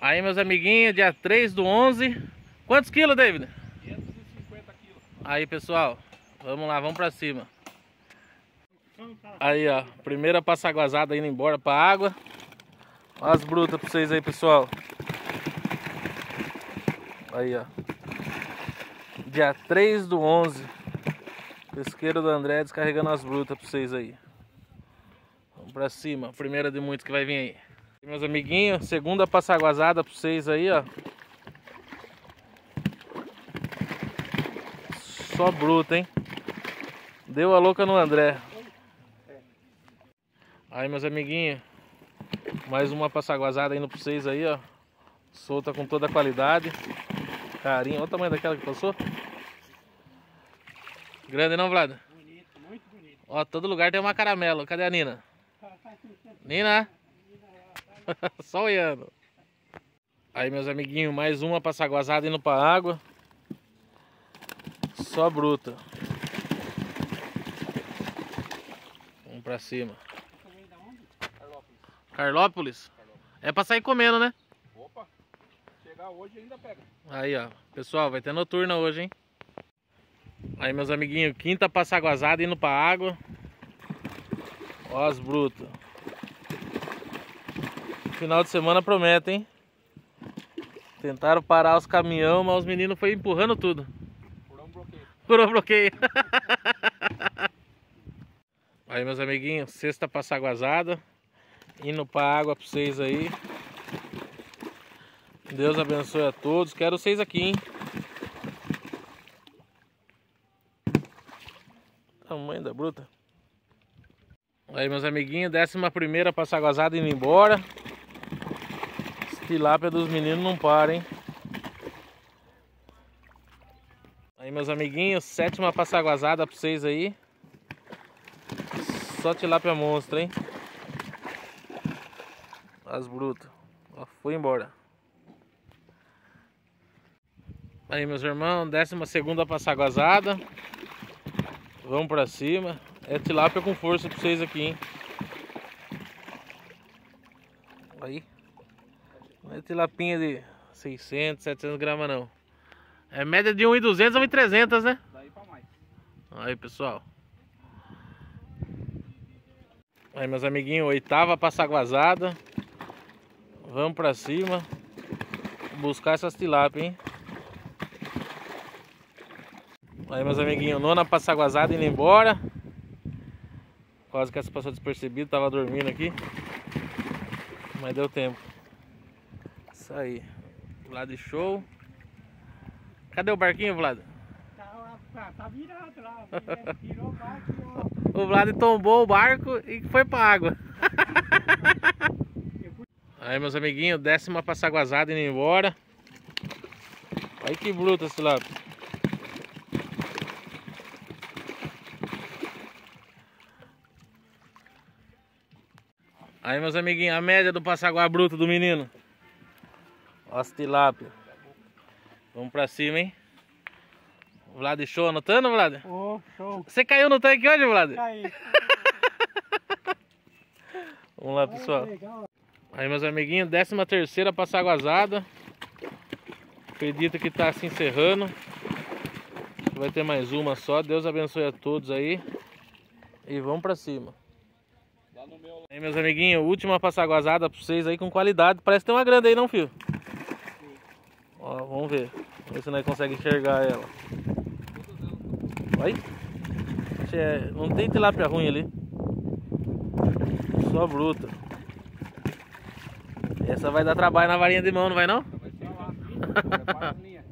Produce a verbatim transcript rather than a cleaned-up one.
Aí, meus amiguinhos, dia três do onze. Quantos quilos, David? quinhentos e cinquenta quilos. Aí, pessoal, vamos lá, vamos pra cima. Aí, ó, primeira passaguazada indo embora pra água. Olha as brutas pra vocês aí, pessoal. Aí, ó, dia três do onze. Pesqueiro do André descarregando as brutas pra vocês aí. Vamos pra cima, primeira de muitos que vai vir aí. E, meus amiguinhos, segunda passaguazada pra vocês aí, ó. Só bruta, hein? Deu a louca no André. Aí, meus amiguinhos, mais uma passaguazada indo pra vocês aí, ó. Solta com toda a qualidade. Carinho, olha o tamanho daquela que passou. Grande não, Vlad? Bonito, muito bonito. Ó, todo lugar tem uma caramelo. Cadê a Nina? Nina? Só olhando. Aí, meus amiguinhos, mais uma passaguazada indo pra água. Só bruta. Vamos pra cima. Carlópolis. Carlópolis? É pra sair comendo, né? Opa, chegar hoje ainda pega. Aí, ó. Pessoal, vai ter noturna hoje, hein? Aí, meus amiguinhos, quinta passaguazada indo pra água. Ó as brutas. Final de semana promete, hein? Tentaram parar os caminhão, mas os meninos foram empurrando tudo. Furou um bloqueio. Furou bloqueio. Aí, meus amiguinhos, sexta passaguazada indo pra água pra vocês aí. Deus abençoe a todos. Quero vocês aqui, hein? Tamanho da bruta. Aí, meus amiguinhos, décima primeira passaguazada indo embora. Tilápia dos meninos não para, hein? Aí, meus amiguinhos, sétima passaguazada pra vocês aí. Só tilápia monstro, hein? As brutas. Ó, foi embora. Aí, meus irmãos, décima segunda passaguazada. Vamos pra cima. É tilápia com força pra vocês aqui, hein? Aí. Não é tilapinha de seiscentos, setecentos gramas, não. É média de um mil e duzentos a um mil e trezentos, né? Daí pra mais. Aí, pessoal. Aí, meus amiguinhos, oitava passaguazada. Vamos pra cima. Buscar essas tilápias, hein? Aí, meus amiguinhos, nona passaguazada indo embora. Quase que essa passou despercebida, tava dormindo aqui. Mas deu tempo. Isso aí. Vlad show. Cadê o barquinho, Vlad? Tá, tá, tá virado lá. Tirou o barco e ó. O Vlad tombou o barco e foi pra água. Aí, meus amiguinhos, décima passaguazada indo embora. Olha que bruta esse lado. Aí, meus amiguinhos, a média do passaguá bruto do menino. Ó as tilápia. Vamos pra cima, hein? Vlad show, anotando, Vlad? Ô, show. Você caiu no tanque hoje, Vlad? Aí. Vamos lá, pessoal. Olha, legal. Aí, meus amiguinhos, décima terceira passaguazada. Acredito que tá se encerrando. Vai ter mais uma só. Deus abençoe a todos aí. E vamos pra cima. Lá no meu... Aí, meus amiguinhos, última passaguazada pra vocês aí com qualidade. Parece que tem uma grande aí, não, filho? Ó, vamos ver. Vamos ver se nós conseguimos enxergar ela. Vai. Não tem tilápia ruim ali. Só bruta. Essa vai dar trabalho na varinha de mão, não vai não? Vai ser lá. Prepara as linhas.